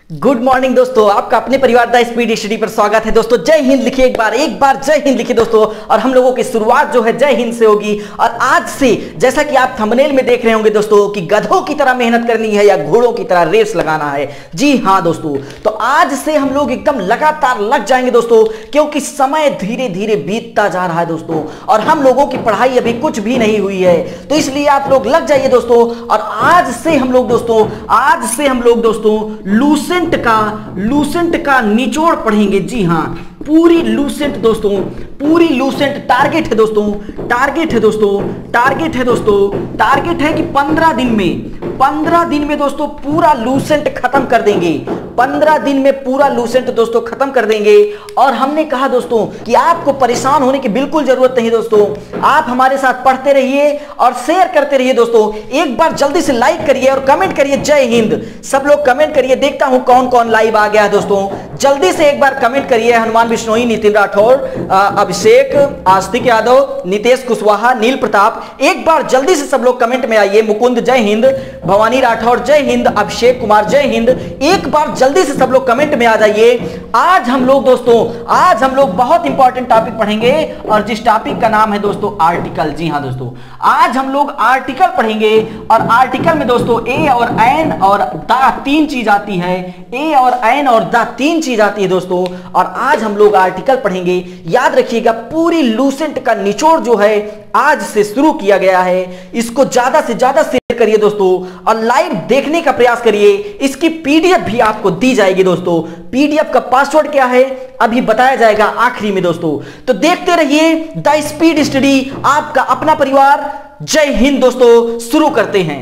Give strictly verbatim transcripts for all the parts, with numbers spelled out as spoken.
Good morning दोस्तों, आपका अपने परिवार द स्पीड स्टडी पर स्वागत है। दोस्तों जय हिंद लिखिए, एक बार एक बार जय हिंद लिखिए दोस्तों। और हम लोगों की शुरुआत जो है जय हिंद से होगी। और आज से जैसा कि आप थंबनेल में देख रहे होंगे दोस्तों कि गधों की तरह मेहनत करनी है या घोड़ों की तरह रेस लगाना है। जी हाँ दोस्तों, तो आज से हम लोग एकदम लगातार लग जाएंगे दोस्तों, क्योंकि समय धीरे धीरे बीतता जा रहा है दोस्तों और हम लोगों की पढ़ाई अभी कुछ भी नहीं हुई है। तो इसलिए आप लोग लग जाइए दोस्तों। और आज से हम लोग दोस्तों आज से हम लोग दोस्तों लूसेंट का लूसेंट का निचोड़ पढ़ेंगे। जी हाँ, पूरी लूसेंट दोस्तों, पूरी लूसेंट टारगेट है दोस्तों, टारगेट है दोस्तों, टारगेट है दोस्तों, टारगेट है कि पंद्रह दिन में पंद्रह दिन में दोस्तों पूरा लूसेंट खत्म कर देंगे। पंद्रह दिन में पूरा लूसेंट दोस्तों खत्म कर देंगे। और हमने कहा दोस्तों कि आपको परेशान होने की बिल्कुल जरूरत नहीं दोस्तों, आप हमारे साथ पढ़ते रहिए और शेयर करते रहिए दोस्तों। एक बार जल्दी से लाइक करिए और कमेंट करिए जय हिंद। सब लोग कमेंट करिए, देखता हूं कौन कौन लाइव आ गया है दोस्तों। जल्दी से एक बार कमेंट करिए। हनुमान बिश्नोई, नितिन राठौर, अभिषेक, आस्तिक यादव, नितेश कुशवाहा, नील प्रताप, एक बार जल्दी से सब लोग कमेंट में आइए। मुकुंद जय हिंद, भवानी राठौर जय हिंद, अभिषेक कुमार जय हिंद। एक बार जल्दी से सब लोग कमेंट में आ जाइए। आज हम लोग दोस्तों आज हम लोग बहुत इंपॉर्टेंट टॉपिक पढ़ेंगे और जिस टॉपिक का नाम है दोस्तों आर्टिकल। जी हां दोस्तों, आज हम लोग आर्टिकल पढ़ेंगे और आर्टिकल में दोस्तों ए और एन और द तीन चीज आती है। ए और एन और द तीन चीज आती है दोस्तों। और आज हम लोग आर्टिकल पढ़ेंगे। याद रखिएगा, पूरी लूसेंट का निचोड़ जो है आज से शुरू किया गया है। इसको ज्यादा से ज्यादा शेयर करिए दोस्तों और लाइव देखने का प्रयास करिए। इसकी पीडीएफ भी आपको दी जाएगी दोस्तों। पीडीएफ का पासवर्ड क्या है अभी बताया जाएगा आखिरी में दोस्तों। तो देखते रहिए द स्पीड स्टडी, आपका अपना परिवार। जय हिंद दोस्तों, शुरू करते हैं।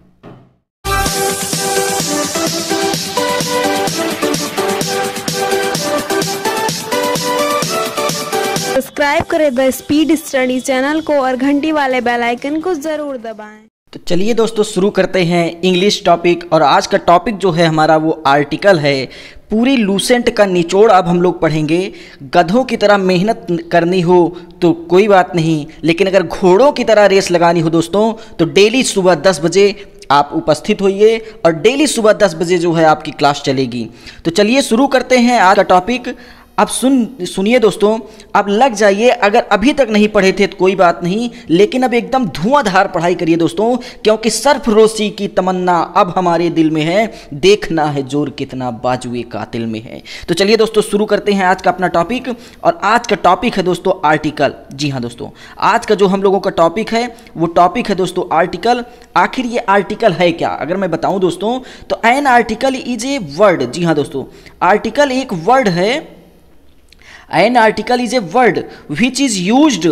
सब्सक्राइब करें द स्पीड स्टडी चैनल को और घंटी वाले बेल आइकन को जरूर दबाएं। तो चलिए दोस्तों शुरू करते हैं इंग्लिश टॉपिक। और आज का टॉपिक जो है हमारा वो आर्टिकल है। पूरी लूसेंट का निचोड़ अब हम लोग पढ़ेंगे। गधों की तरह मेहनत करनी हो तो कोई बात नहीं, लेकिन अगर घोड़ों की तरह रेस लगानी हो दोस्तों तो डेली सुबह दस बजे आप उपस्थित होइए और डेली सुबह दस बजे जो है आपकी क्लास चलेगी। तो चलिए शुरू करते हैं आज का टॉपिक। अब सुन सुनिए दोस्तों, अब लग जाइए। अगर अभी तक नहीं पढ़े थे तो कोई बात नहीं, लेकिन अब एकदम धुआंधार पढ़ाई करिए दोस्तों, क्योंकि सरफरोशी की तमन्ना अब हमारे दिल में है। देखना है जोर कितना बाजुए कातिल में है। तो चलिए दोस्तों शुरू करते हैं आज का अपना टॉपिक। और आज का टॉपिक है दोस्तों आर्टिकल। जी हाँ दोस्तों, आज का जो हम लोगों का टॉपिक है वो टॉपिक है दोस्तों आर्टिकल। आखिर ये आर्टिकल है क्या, अगर मैं बताऊं दोस्तों तो an article is a word. जी हाँ दोस्तों, आर्टिकल एक वर्ड है। An article is a word which is used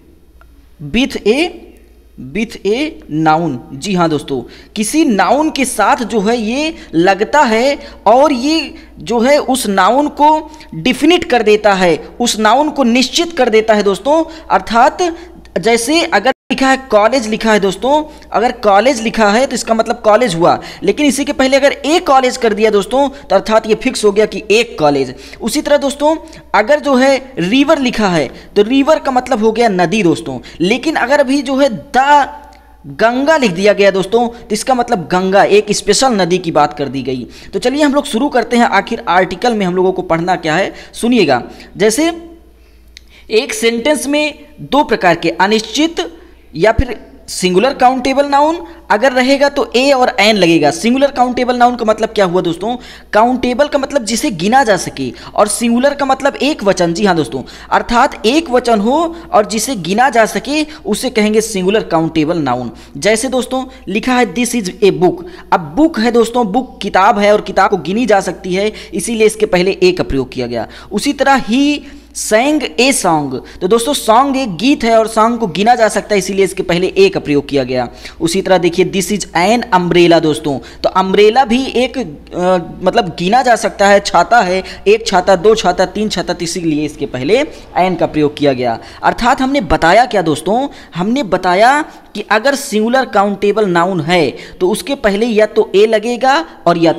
with a with a noun। जी हाँ दोस्तों, किसी नाउन के साथ जो है ये लगता है और ये जो है उस नाउन को डिफिनिट कर देता है, उस नाउन को निश्चित कर देता है दोस्तों। अर्थात जैसे अगर लिखा है कॉलेज लिखा है दोस्तों, अगर कॉलेज लिखा है तो इसका मतलब कॉलेज हुआ, लेकिन इसी के पहले अगर एक कॉलेज कर दिया दोस्तों तो अर्थात ये फिक्स हो गया कि एक कॉलेज। उसी तरह दोस्तों अगर जो है रिवर लिखा है तो रिवर का मतलब हो गया नदी दोस्तों, लेकिन अगर अभी जो है द गंगा लिख दिया गया दोस्तों तो इसका मतलब गंगा, एक स्पेशल नदी की बात कर दी गई। तो चलिए हम लोग शुरू करते हैं। आखिर आर्टिकल में हम लोगों को पढ़ना क्या है सुनिएगा। जैसे एक सेंटेंस में दो प्रकार के अनिश्चित या फिर सिंगुलर काउंटेबल नाउन अगर रहेगा तो ए और एन लगेगा। सिंगुलर काउंटेबल नाउन का मतलब क्या हुआ दोस्तों, काउंटेबल का मतलब जिसे गिना जा सके और सिंगुलर का मतलब एक वचन। जी हाँ दोस्तों, अर्थात एक वचन हो और जिसे गिना जा सके उसे कहेंगे सिंगुलर काउंटेबल नाउन। जैसे दोस्तों लिखा है दिस इज ए बुक। अब बुक है दोस्तों, बुक किताब है और किताब को गिनी जा सकती है, इसीलिए इसके पहले ए का प्रयोग किया गया। उसी तरह ही सैंग ए सॉन्ग, तो दोस्तों सॉन्ग एक गीत है और सॉन्ग को गिना जा सकता है, इसीलिए इसके पहले ए का प्रयोग किया गया। उसी तरह देखिए दिस इज एन अम्ब्रेला दोस्तों, तो अम्ब्रेला भी एक आ, मतलब गिना जा सकता है, छाता है, एक छाता, दो छाता, तीन छाता, तो इसीलिए इसके पहले एन का प्रयोग किया गया। अर्थात हमने बताया क्या दोस्तों, हमने बताया कि अगर सिंगुलर काउंटेबल नाउन है तो उसके पहले या तो ए लगेगा और या तो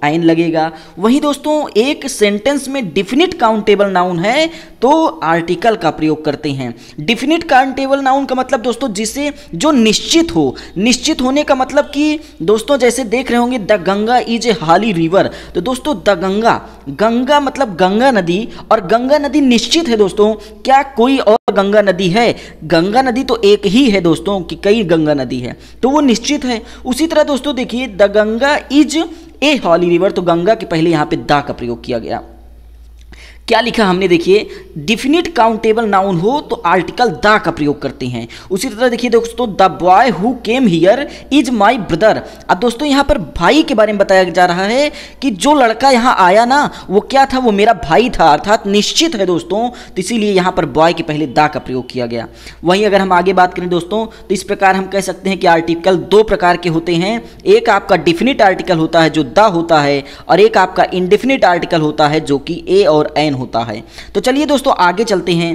एन लगेगा। वहीं दोस्तों एक सेंटेंस में डिफिनिट काउंटेबल नाउन है तो आर्टिकल का प्रयोग करते हैं। डिफिनिट काउंटेबल नाउन का मतलब दोस्तों जिसे जो निश्चित हो, निश्चित होने का मतलब कि दोस्तों जैसे देख रहे होंगे द गंगा इज ए हाली रिवर, तो दोस्तों द गंगा, गंगा मतलब गंगा नदी, और गंगा नदी निश्चित है दोस्तों। क्या कोई और गंगा नदी है? गंगा नदी तो एक ही है दोस्तों कि कई गंगा नदी है, तो वो निश्चित है। उसी तरह दोस्तों देखिए the Ganga is a holy river, तो गंगा के पहले यहाँ पे दा का प्रयोग किया गया। क्या लिखा हमने, देखिए डिफिनिट काउंटेबल नाउन हो तो आर्टिकल द का प्रयोग करते हैं। उसी तरह देखिए दोस्तों the boy who came here is my brother. अब दोस्तों यहाँ पर भाई के बारे में बताया जा रहा है कि जो लड़का यहाँ आया ना वो क्या था, वो मेरा भाई था, अर्थात निश्चित है दोस्तों, तो इसीलिए यहाँ पर बॉय के पहले द का प्रयोग किया गया। वहीं अगर हम आगे बात करें दोस्तों तो इस प्रकार हम कह सकते हैं कि आर्टिकल दो प्रकार के होते हैं। एक आपका डिफिनिट आर्टिकल होता है जो द होता है, और एक आपका इनडिफिनिट आर्टिकल होता है जो कि ए और एन होता है। तो चलिए दोस्तों आगे चलते हैं।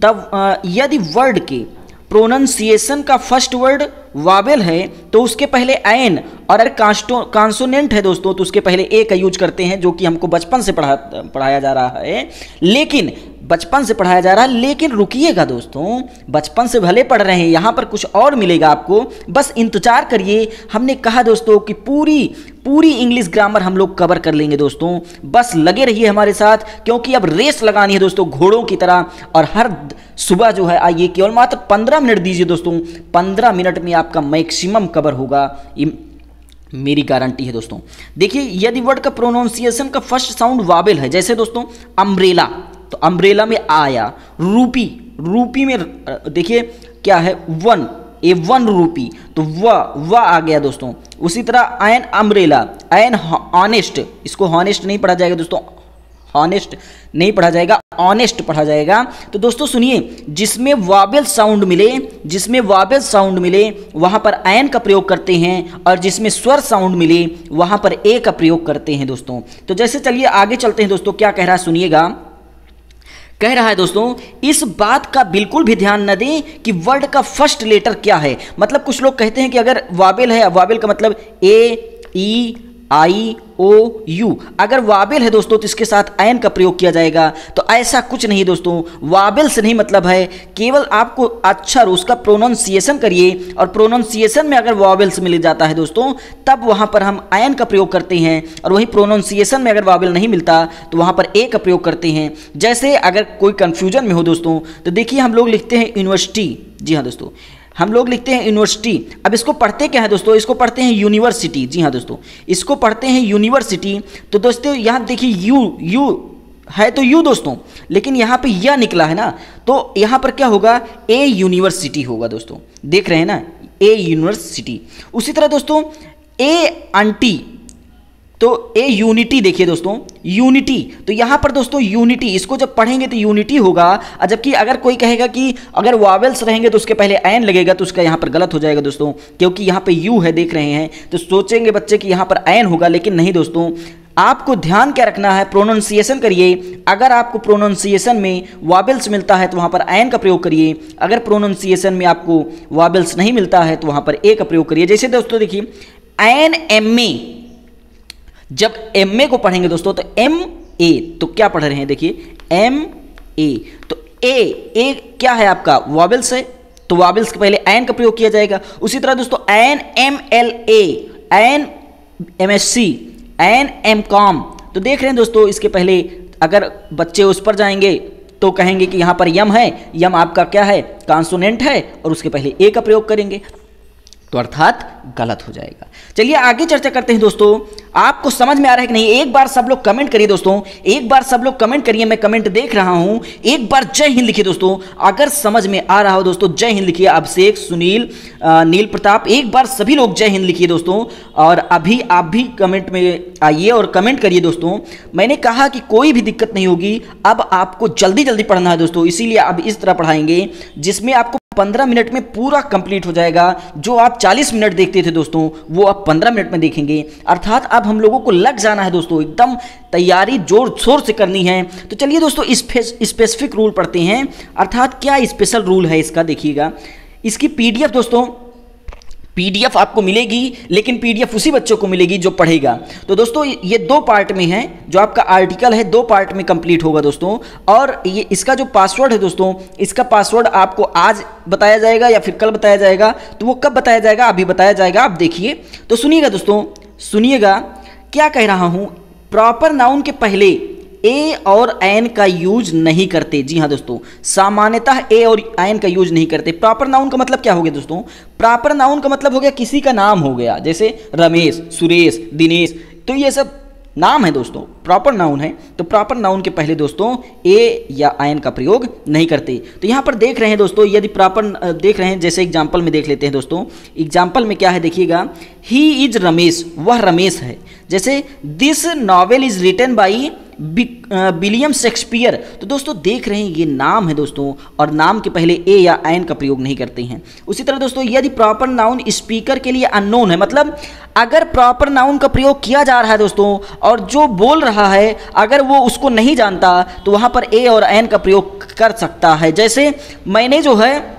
द यदि वर्ड के प्रोनंसिएशन का फर्स्ट वर्ड वावेल है तो उसके पहले एन, और अगर कॉन्सोनेंट है दोस्तों तो उसके पहले ए का यूज करते हैं, जो कि हमको बचपन से पढ़ा पढ़ाया जा रहा है। लेकिन बचपन से पढ़ाया जा रहा है लेकिन रुकिएगा दोस्तों, बचपन से भले पढ़ रहे हैं, यहाँ पर कुछ और मिलेगा आपको, बस इंतजार करिए। हमने कहा दोस्तों कि पूरी पूरी इंग्लिश ग्रामर हम लोग कवर कर लेंगे दोस्तों, बस लगे रहिए हमारे साथ, क्योंकि अब रेस लगानी है दोस्तों घोड़ों की तरह। और हर सुबह जो है आइए, केवल मात्र पंद्रह मिनट दीजिए दोस्तों, पंद्रह मिनट में आपका मैक्सिमम कवर होगा, ये मेरी गारंटी है दोस्तों। देखिए यदि वर्ड का प्रोनाउंसिएशन का फर्स्ट साउंड वावेल है, जैसे दोस्तों अम्ब्रेला, तो अम्ब्रेला में आया, रूपी, रूपी में देखिए क्या है वन, ए वन रूपी, तो व व आ गया दोस्तों। उसी तरह एन अम्ब्रेला, एन ऑनेस्ट, इसको हॉनेस्ट नहीं पढ़ा जाएगा दोस्तों, हॉनेस्ट नहीं पढ़ा जाएगा, ऑनेस्ट पढ़ा जाएगा। तो दोस्तों सुनिए, जिसमें वावेल साउंड मिले, जिसमें वावेल साउंड मिले वहां पर एन का प्रयोग करते हैं, और जिसमें स्वर साउंड मिले वहां पर ए का प्रयोग करते हैं दोस्तों। तो जैसे चलिए आगे चलते हैं दोस्तों, क्या कह रहा है सुनिएगा। कह रहा है दोस्तों इस बात का बिल्कुल भी ध्यान न दें कि वर्ड का फर्स्ट लेटर क्या है। मतलब कुछ लोग कहते हैं कि अगर वावेल है, वावेल का मतलब ए, ई, आई, ओ, यू, अगर वावेल है दोस्तों तो इसके साथ एन का प्रयोग किया जाएगा। तो ऐसा कुछ नहीं दोस्तों, वावेल से नहीं मतलब है, केवल आपको अक्षर उसका प्रोनाउंसिएशन करिए, और प्रोनाउंसिएशन में अगर वावेल्स मिल जाता है दोस्तों तब वहां पर हम एन का प्रयोग करते हैं, और वही प्रोनाउंसिएशन में अगर वावेल नहीं मिलता तो वहां पर ए का प्रयोग करते हैं। जैसे अगर कोई कंफ्यूजन में हो दोस्तों तो देखिए हम लोग लिखते हैं यूनिवर्सिटी, जी हाँ दोस्तों हम लोग लिखते हैं यूनिवर्सिटी। अब इसको पढ़ते क्या है दोस्तों, इसको पढ़ते हैं यूनिवर्सिटी, जी हाँ दोस्तों इसको पढ़ते हैं यूनिवर्सिटी। तो दोस्तों यहाँ देखिए यू, यू है तो यू दोस्तों, लेकिन यहाँ पे यह निकला है ना, तो यहाँ पर क्या होगा, ए यूनिवर्सिटी होगा दोस्तों, देख रहे हैं ना, ए यूनिवर्सिटी। उसी तरह दोस्तों ए आंटी, तो ए यूनिटी, देखिए दोस्तों यूनिटी, तो यहाँ पर दोस्तों यूनिटी, इसको जब पढ़ेंगे तो यूनिटी होगा। जबकि अगर कोई कहेगा कि अगर वावेल्स रहेंगे तो उसके पहले एन लगेगा, तो उसका यहाँ पर गलत हो जाएगा दोस्तों, क्योंकि यहाँ पे यू है देख रहे हैं, तो सोचेंगे बच्चे कि यहाँ पर एन होगा, लेकिन नहीं दोस्तों। आपको ध्यान क्या रखना है, प्रोनाउंसिएशन करिए। अगर आपको प्रोनाउंसिएशन में वावेल्स मिलता है तो वहाँ पर एन का प्रयोग करिए, अगर प्रोनाउंसिएशन में आपको वावेल्स नहीं मिलता है तो वहाँ पर ए का प्रयोग करिए। जैसे दोस्तों देखिए एन एम ए, जब एम ए को पढ़ेंगे दोस्तों तो एम ए, तो क्या पढ़ रहे हैं देखिए एम ए, तो ए ए क्या है आपका वावेल्स है, तो वावेल्स के पहले एन का प्रयोग किया जाएगा। उसी तरह दोस्तों an M L A, an M S C, an M com, तो देख रहे हैं दोस्तों इसके पहले अगर बच्चे उस पर जाएंगे तो कहेंगे कि यहाँ पर यम है, यम आपका क्या है कॉन्सोनेंट है, और उसके पहले ए का प्रयोग करेंगे, तो अर्थात गलत हो जाएगा। चलिए आगे चर्चा करते हैं दोस्तों। आपको समझ में आ रहा है कि नहीं, एक बार सब लोग कमेंट करिए दोस्तों, एक बार सब लोग कमेंट करिए, मैं कमेंट देख रहा हूं। एक बार जय हिंद लिखिए दोस्तों, अगर समझ में आ रहा हो दोस्तों जय हिंद लिखिए। अभिषेक, सुनील, नील प्रताप, एक बार सभी लोग जय हिंद लिखिए दोस्तों। और अभी आप भी कमेंट में आइए और कमेंट करिए दोस्तों। मैंने कहा कि कोई भी दिक्कत नहीं होगी, अब आपको जल्दी जल्दी पढ़ना है दोस्तों, इसीलिए अब इस तरह पढ़ाएंगे जिसमें आपको पंद्रह मिनट में पूरा कंप्लीट हो जाएगा। जो आप चालीस मिनट देखते थे दोस्तों वो आप पंद्रह मिनट में देखेंगे, अर्थात अब हम लोगों को लग जाना है दोस्तों, एकदम तैयारी जोर शोर से करनी है। तो चलिए दोस्तों स्पेसिफिक रूल पढ़ते हैं, अर्थात क्या स्पेशल रूल है इसका, देखिएगा इसकी पीडीएफ दोस्तों, पीडीएफ आपको मिलेगी, लेकिन पीडीएफ उसी बच्चों को मिलेगी जो पढ़ेगा। तो दोस्तों ये दो पार्ट में है, जो आपका आर्टिकल है दो पार्ट में कंप्लीट होगा दोस्तों। और ये इसका जो पासवर्ड है दोस्तों, इसका पासवर्ड आपको आज बताया जाएगा या फिर कल बताया जाएगा। तो वो कब बताया जाएगा, अभी बताया जाएगा, आप देखिए। तो सुनिएगा दोस्तों, सुनिएगा क्या कह रहा हूँ। प्रॉपर नाउन के पहले ए और एन का यूज नहीं करते। जी हाँ दोस्तों, सामान्यतः ए और एन का यूज नहीं करते। प्रॉपर नाउन का मतलब क्या हो गया दोस्तों? प्रॉपर नाउन का मतलब हो गया किसी का नाम हो गया, जैसे रमेश, सुरेश, दिनेश, तो ये सब नाम है दोस्तों, प्रॉपर नाउन है। तो प्रॉपर नाउन के पहले दोस्तों ए या एन का प्रयोग नहीं करते। तो यहाँ पर देख रहे हैं दोस्तों, यदि प्रॉपर देख रहे हैं, जैसे एग्जाम्पल में देख लेते हैं दोस्तों। एग्जाम्पल में क्या है देखिएगा, ही इज रमेश, वह रमेश है। जैसे this novel is written by William Shakespeare. तो दोस्तों देख रहे हैं ये नाम है दोस्तों, और नाम के पहले ए या एन का प्रयोग नहीं करते हैं। उसी तरह दोस्तों यदि प्रॉपर नाउन स्पीकर के लिए अननोन है, मतलब अगर प्रॉपर नाउन का प्रयोग किया जा रहा है दोस्तों और जो बोल रहा है अगर वो उसको नहीं जानता, तो वहाँ पर ए और एन का प्रयोग कर सकता है। जैसे मैंने जो है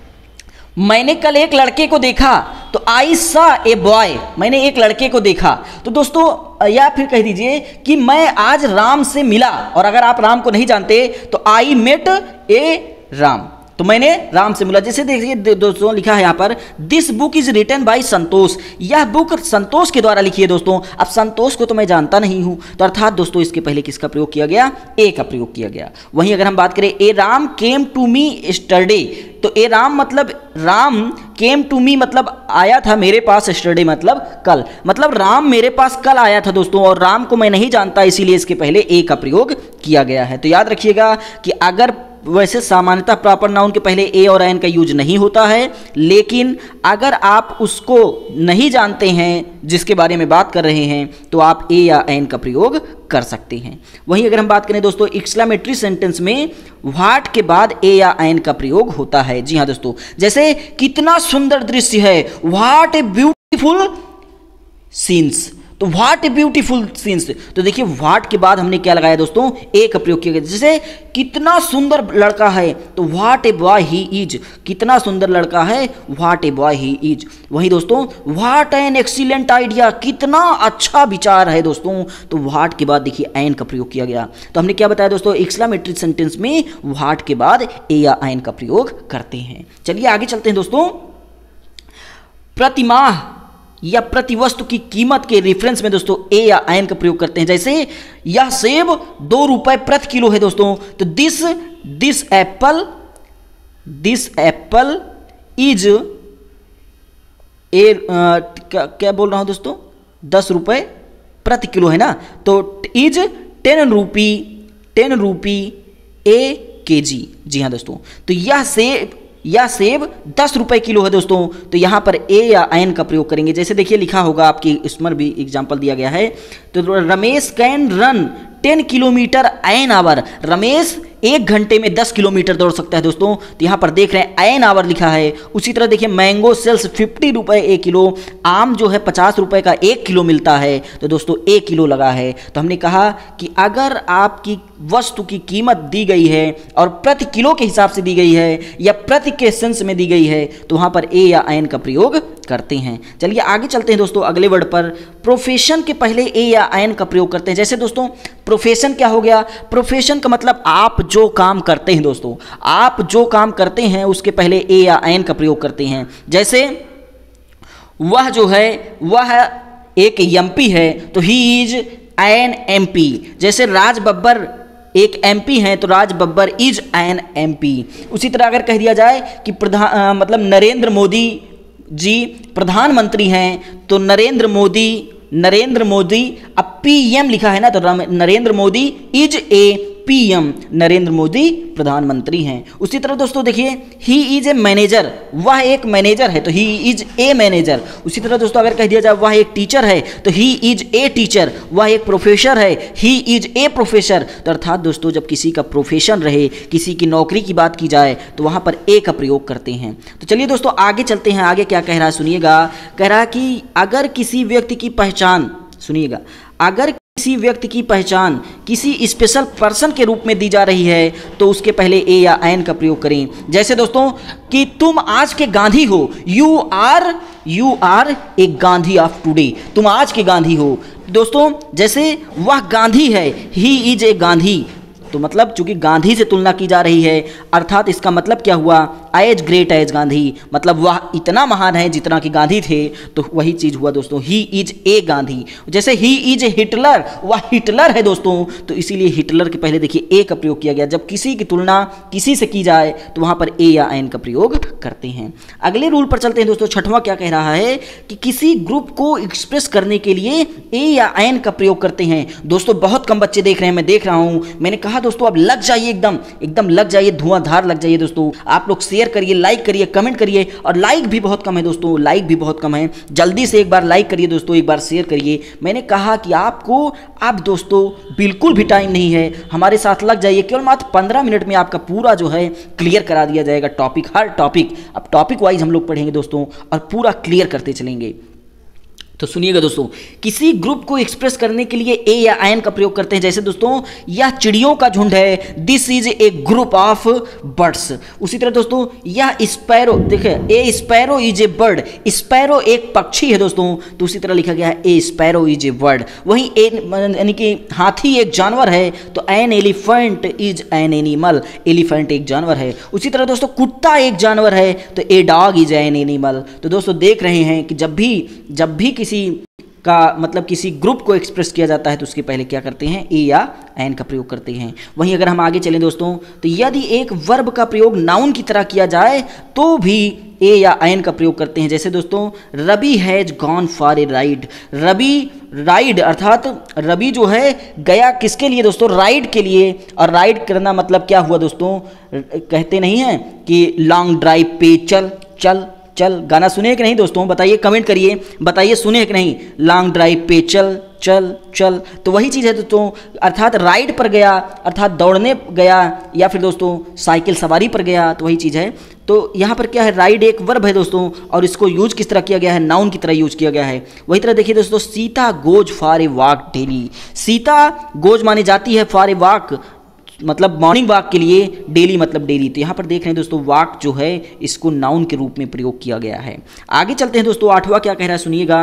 मैंने कल एक लड़के को देखा, तो आई सा ए बॉय, मैंने एक लड़के को देखा। तो दोस्तों या फिर कह दीजिए कि मैं आज राम से मिला, और अगर आप राम को नहीं जानते तो आई मेट ए राम, तो मैंने राम से मिला। जैसे देखिए दोस्तों लिखा है यहाँ पर, this book is written by Santosh, यह बुक संतोष के द्वारा लिखी है दोस्तों। अब संतोष को तो मैं जानता नहीं हूँ, तो अर्थात दोस्तों इसके पहले किसका प्रयोग किया गया? ए का प्रयोग किया गया। वहीं अगर हम बात करें, ए राम केम टू मी स्टरडे, तो ए राम मतलब राम, केम टू मी मतलब आया था मेरे पास, स्टरडे मतलब कल, मतलब राम मेरे पास कल आया था दोस्तों, और राम को मैं नहीं जानता, इसीलिए इसके पहले ए का प्रयोग किया गया है। तो याद रखिएगा कि अगर वैसे सामान्यतः प्रॉपर नाउन के पहले ए और एन का यूज नहीं होता है, लेकिन अगर आप उसको नहीं जानते हैं जिसके बारे में बात कर रहे हैं, तो आप ए या एन का प्रयोग कर सकते हैं। वहीं अगर हम बात करें दोस्तों एक्सक्लेमेटरी सेंटेंस में व्हाट के बाद ए या एन का प्रयोग होता है। जी हाँ दोस्तों, जैसे कितना सुंदर दृश्य है, व्हाट ए ब्यूटीफुल सीन्स, तो व्हाट ए ब्यूटीफुल सीन्स। तो देखिए व्हाट के बाद हमने क्या लगाया दोस्तों? ए का प्रयोग किया गया। जैसे कितना सुंदर लड़का है, तो what a boy he is, कितना सुंदर लड़का है, what a boy he is. वही दोस्तों व्हाट एन एक्सीलेंट आइडिया, कितना अच्छा विचार है दोस्तों, तो व्हाट के बाद देखिए एन का प्रयोग किया गया। तो हमने क्या बताया दोस्तों? एक्सक्लेमेटरी सेंटेंस में व्हाट के बाद ए या एन का प्रयोग करते हैं। चलिए आगे चलते हैं दोस्तों। प्रतिमाह या प्रति वस्तु की कीमत के रेफरेंस में दोस्तों ए या एन का प्रयोग करते हैं। जैसे यह सेब दो रुपए प्रति किलो है दोस्तों, तो this this apple this apple is a क्या, क्या बोल रहा हूं दोस्तों? दस रुपए प्रति किलो है ना, तो इज टेन रूपी टेन रूपी ए के जी। जी हाँ दोस्तों, तो यह सेब या सेब दस रुपए किलो है दोस्तों, तो यहाँ पर ए या एन का प्रयोग करेंगे। जैसे देखिए लिखा होगा, आपकी इसमें भी एग्जाम्पल दिया गया है, तो Ramesh can run ten kilometre an hour, Ramesh एक घंटे में दस किलोमीटर दौड़ सकता है दोस्तों। तो यहाँ पर देख रहे हैं एन आवर लिखा है। उसी तरह देखिए मैंगो सेल्स फिफ्टी रुपये एक किलो, आम जो है पचास रुपये का एक किलो मिलता है, तो दोस्तों एक किलो लगा है। तो हमने कहा कि अगर आपकी वस्तु की कीमत दी गई है और प्रति किलो के हिसाब से दी गई है या प्रति के सेंस में दी गई है, तो वहाँ पर ए या एन का प्रयोग करते हैं। चलिए आगे चलते हैं दोस्तों अगले वर्ड पर। प्रोफेशन के पहले ए या एन का प्रयोग करते हैं। जैसे दोस्तों प्रोफेशन क्या हो गया? प्रोफेशन का मतलब आप जो काम करते हैं दोस्तों, आप जो काम करते हैं उसके पहले ए या एन का प्रयोग करते हैं। जैसे वह जो है वह एक एमपी है, तो ही इज एन एमपी। जैसे राज बब्बर एक एमपी हैं, तो Raj Babbar is an MP. उसी तरह अगर कह दिया जाए कि प्रधान मतलब नरेंद्र मोदी जी प्रधानमंत्री हैं, तो नरेंद्र मोदी नरेंद्र मोदी अब पीएम लिखा है ना, तो Narendra Modi is a PM, Narendra Modi प्रधानमंत्री हैं। उसी तरह दोस्तों देखिए ही इज ए मैनेजर, वह एक मैनेजर है, तो ही इज ए मैनेजर। उसी तरह दोस्तों अगर कह दिया जाए वह एक टीचर है, तो ही इज ए टीचर। वह एक प्रोफेसर है, ही इज ए प्रोफेसर। तो अर्थात दोस्तों जब किसी का प्रोफेशन रहे, किसी की नौकरी की बात की जाए, तो वहाँ पर ए का प्रयोग करते हैं। तो चलिए दोस्तों आगे चलते हैं। आगे क्या कह रहा है सुनिएगा। कह रहा है कि अगर किसी व्यक्ति की पहचान, सुनिएगा, अगर किसी व्यक्ति की पहचान किसी स्पेशल पर्सन के रूप में दी जा रही है तो उसके पहले ए या एन का प्रयोग करें। जैसे दोस्तों कि तुम आज के गांधी हो, you are you are a Gandhi of today, तुम आज के गांधी हो। दोस्तों जैसे वह गांधी है, ही इज ए गांधी, तो मतलब चूंकि गांधी से तुलना की जा रही है अर्थात इसका मतलब क्या हुआ, एज ग्रेट एज गांधी, मतलब वह इतना महान है जितना कि गांधी थे, तो वही चीज़ हुआ दोस्तों, ही इज ए गांधी। जैसे ही इज ए हिटलर, वह हिटलर है दोस्तों, तो इसीलिए हिटलर के पहले देखिए ए का प्रयोग किया गया। जब किसी की तुलना किसी से की जाए तो वहाँ पर ए या एन का प्रयोग करते हैं। अगले रूल पर चलते हैं दोस्तों। छठवां क्या कह रहा है कि किसी ग्रुप को एक्सप्रेस करने के लिए ए या एन का प्रयोग करते हैं। दोस्तों बहुत कम बच्चे देख रहे हैं, मैं देख रहा हूँ, मैंने कहा दोस्तों अब लग जाइए, एकदम एकदम लग जाइए, धुआंधार लग जाइए दोस्तों। आप लोग शेयर करिए, लाइक करिए, कमेंट करिए, और लाइक भी बहुत कम है दोस्तों, लाइक भी बहुत कम है। जल्दी से एक बार लाइक करिए दोस्तों, एक बार शेयर करिए। मैंने कहा कि आपको अब दोस्तों बिल्कुल भी टाइम नहीं है, हमारे साथ लग जाइए। केवल मात्र पंद्रह मिनट में आपका पूरा जो है क्लियर करा दिया जाएगा टॉपिक, हर टॉपिक। अब टॉपिक वाइज हम लोग पढ़ेंगे दोस्तों और पूरा क्लियर करते चलेंगे। तो सुनिएगा दोस्तों, किसी ग्रुप को एक्सप्रेस करने के लिए ए या एन का प्रयोग करते हैं। जैसे दोस्तों यह चिड़ियों का झुंड है, this is a group of birds. उसी तरह दोस्तों यह स्पैरो, देखिए a sparrow is a bird, sparrow एक पक्षी है दोस्तों, तो उसी तरह लिखा गया है a sparrow is a bird. वहीं ए यानी कि हाथी एक जानवर है, तो an elephant is an animal, elephant एक जानवर है। उसी तरह दोस्तों कुत्ता एक जानवर है, तो a dog is an animal. तो दोस्तों देख रहे हैं कि जब भी जब भी किसी का मतलब किसी ग्रुप को एक्सप्रेस किया जाता है तो उसके पहले क्या करते हैं, ए या एन का प्रयोग करते हैं। वहीं अगर हम आगे चलें दोस्तों, तो यदि एक वर्ब का प्रयोग नाउन की तरह किया जाए तो भी ए या एन का प्रयोग करते हैं। जैसे दोस्तों Ravi has gone for a ride, Ravi ride अर्थात रवि जो है गया किसके लिए दोस्तों, राइड के लिए। और राइड करना मतलब क्या हुआ दोस्तों, कहते नहीं है कि लॉन्ग ड्राइव पे चल चल चल, गाना सुने कि नहीं दोस्तों, बताइए, कमेंट करिए, बताइए सुने कि नहीं, लॉन्ग ड्राइव पे चल चल चल। तो वही चीज़ है दोस्तों, अर्थात राइड पर गया अर्थात दौड़ने गया, या फिर दोस्तों साइकिल सवारी पर गया, तो वही चीज़ है। तो यहाँ पर क्या है, राइड एक वर्ब है दोस्तों, और इसको यूज किस तरह किया गया है, नाउन की तरह यूज किया गया है। वही तरह देखिए दोस्तों, Sita goes for a walk daily, Sita goes मानी जाती है फॉर ए वॉक मतलब मॉर्निंग वॉक के लिए, डेली मतलब डेली। तो यहाँ पर देख रहे हैं दोस्तों वॉक जो है इसको नाउन के रूप में प्रयोग किया गया है। आगे चलते हैं दोस्तों, आठवां क्या कह रहा है सुनिएगा।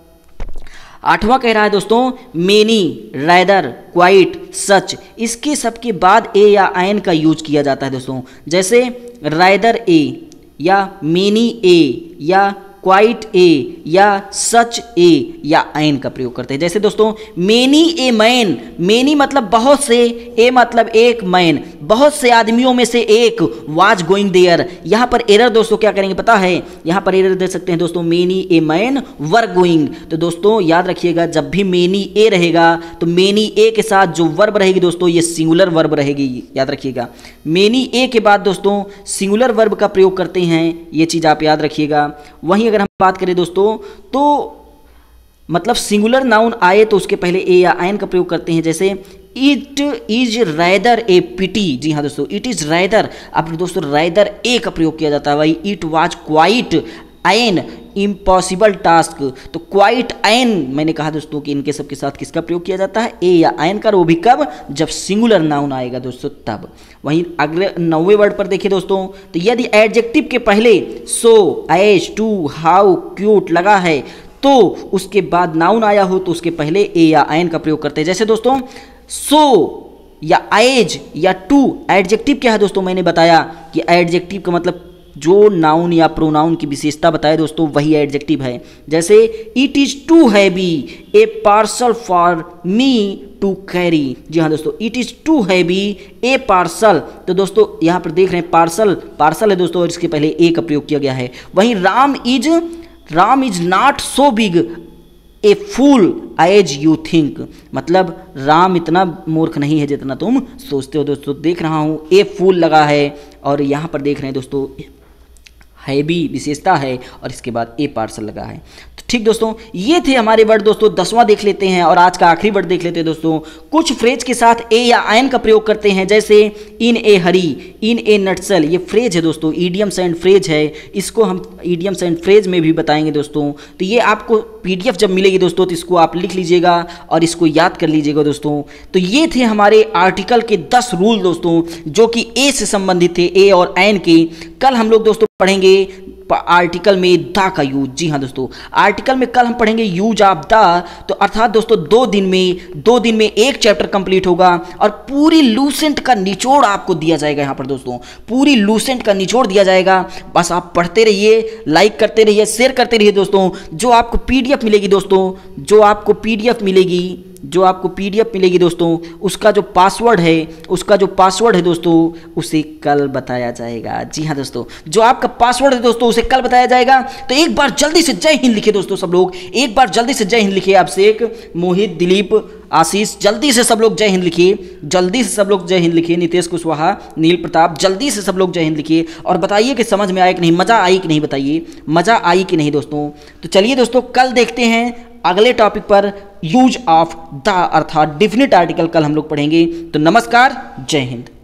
आठवां कह रहा है दोस्तों मेनी, रैदर, क्वाइट, सच। इसके सबके बाद ए या एन का यूज किया जाता है दोस्तों। जैसे रैदर ए या मेनी ए या क्वाइट ए या सच ए या एन का प्रयोग करते हैं। जैसे दोस्तों मेनी ए मैन, मेनी मतलब बहुत से, ए मतलब एक, मैन बहुत से आदमियों में से एक, वाज गोइंग देयर। यहाँ पर एरर दोस्तों क्या करेंगे पता है, यहाँ पर एरर दे सकते हैं दोस्तों, many a man were going. तो दोस्तों याद रखिएगा, जब भी मेनी ए रहेगा तो मेनी ए के साथ जो वर्ब रहेगी दोस्तों ये सिंगुलर वर्ब रहेगी, याद रखिएगा। मेनी ए के बाद दोस्तों सिंगुलर वर्ब का प्रयोग करते हैं, ये चीज़ आप याद रखिएगा। वहीं अगर हम बात करें दोस्तों तो मतलब सिंगुलर नाउन आए तो उसके पहले ए या एन का प्रयोग करते हैं। जैसे it is rather a pity, जी हाँ दोस्तों इट इज रैदर, अब दोस्तों रैदर ए का प्रयोग किया जाता है। भाई it was quite an impossible task, तो क्वाइट एन मैंने कहा दोस्तों कि इनके सब के साथ किसका प्रयोग किया जाता है, ए या एन का, वो भी कब, जब सिंगुलर नाउन आएगा दोस्तों तब। वहीं अगले नौवे वर्ड पर देखिए दोस्तों, तो यदि एडजेक्टिव के पहले so, as, too, how, quite लगा है तो उसके बाद नाउन आया हो तो उसके पहले ए या एन का प्रयोग करते हैं। जैसे दोस्तों सो या एज या टू, एडजेक्टिव क्या है दोस्तों, मैंने बताया कि एडजेक्टिव का मतलब जो नाउन या प्रोनाउन की विशेषता बताए दोस्तों वही एडजेक्टिव है। जैसे it is too heavy a parcel for me to carry, जी हाँ दोस्तों it is too heavy a parcel. तो दोस्तों यहाँ पर देख रहे हैं पार्सल, पार्सल है दोस्तों और इसके पहले ए का प्रयोग किया गया है। वहीं Ram is Ram is not so big a fool as you think, मतलब राम इतना मूर्ख नहीं है जितना तुम सोचते हो। दोस्तों देख रहा हूँ ए फूल लगा है और यहाँ पर देख रहे हैं दोस्तों हैवी विशेषता है और इसके बाद ए पार्सल लगा है। तो ठीक दोस्तों, ये थे हमारे वर्ड दोस्तों। दसवां देख लेते हैं और आज का आखिरी वर्ड देख लेते हैं दोस्तों। कुछ फ्रेज के साथ ए या आयन का प्रयोग करते हैं, जैसे इन ए हरी, इन ए नटसल। ये फ्रेज है दोस्तों, ईडियम्स एंड फ्रेज है। इसको हम ईडियम्स एंड फ्रेज में भी बताएंगे दोस्तों। तो ये आपको पीडीएफ जब मिलेगी दोस्तों तो इसको आप लिख लीजिएगा और इसको याद कर लीजिएगा दोस्तों। तो ये थे हमारे आर्टिकल के दस रूल दोस्तों, जो कि ए से संबंधित थे, ए और एन के। कल हम लोग दोस्तों पढ़ेंगे आर्टिकल में द का यूज। जी हाँ दोस्तों, आर्टिकल में कल हम पढ़ेंगे यूज ऑफ द। तो अर्थात दोस्तों दो दिन में दो दिन में एक चैप्टर कंप्लीट होगा और पूरी लूसेंट का निचोड़ आपको दिया जाएगा। यहाँ पर दोस्तों पूरी लूसेंट का निचोड़ दिया जाएगा। बस आप पढ़ते रहिए, लाइक करते रहिए, शेयर करते रहिए दोस्तों। जो आपको पीडीएफ मिलेगी दोस्तों, जो आपको पीडीएफ मिलेगी जो आपको पीडीएफ मिलेगी दोस्तों, उसका जो पासवर्ड है उसका जो पासवर्ड है दोस्तों उसे कल बताया जाएगा। जी हाँ दोस्तों, जो आपका पासवर्ड है दोस्तों उसे कल बताया जाएगा। तो एक बार जल्दी से जय हिंद लिखिए दोस्तों सब लोग, एक बार जल्दी से जय हिंद लिखिए। आपसे एक मोहित, दिलीप, आशीष, जल्दी से सब लोग जय हिंद लिखिए, जल्दी से सब लोग जय हिंद लिखिए। नितेश कुशवाहा, नील प्रताप, जल्दी से सब लोग जय हिंद लिखिए और बताइए कि समझ में आया कि नहीं, मज़ा आई कि नहीं, बताइए मज़ा आई कि नहीं दोस्तों। तो चलिए दोस्तों, कल देखते हैं अगले टॉपिक पर, यूज ऑफ द अर्थात डिफिनिट आर्टिकल कल हम लोग पढ़ेंगे। तो नमस्कार, जय हिंद।